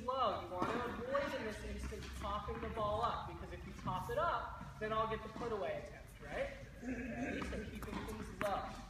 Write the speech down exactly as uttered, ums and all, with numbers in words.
low. You want to avoid in this instance topping the ball up, because if you top it up, then I'll get the put away attempt, right? Ready? So keeping things low.